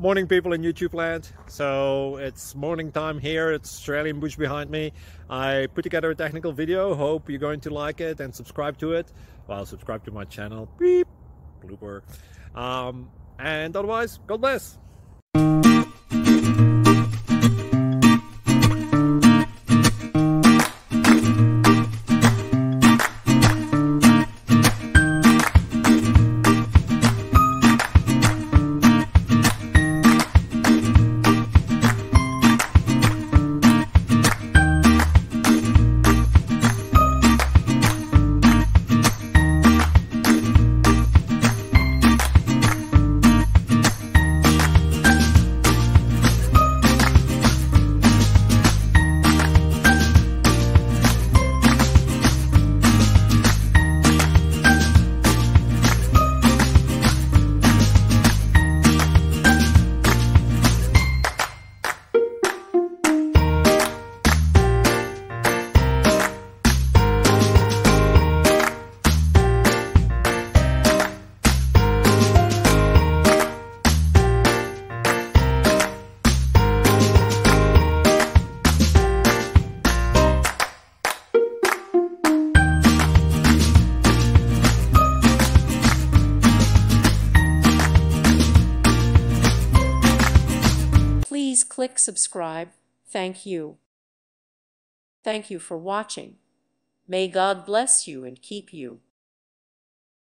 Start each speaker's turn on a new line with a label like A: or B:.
A: Morning, people in YouTube land. So it's morning time here. It's Australian bush behind me. I put together a technical video. Hope you're going to like it and subscribe to it. Well, subscribe to my channel. Beep. Blooper. And otherwise, God bless.
B: Please click subscribe. Thank you. Thank you for watching. May God bless you and keep you.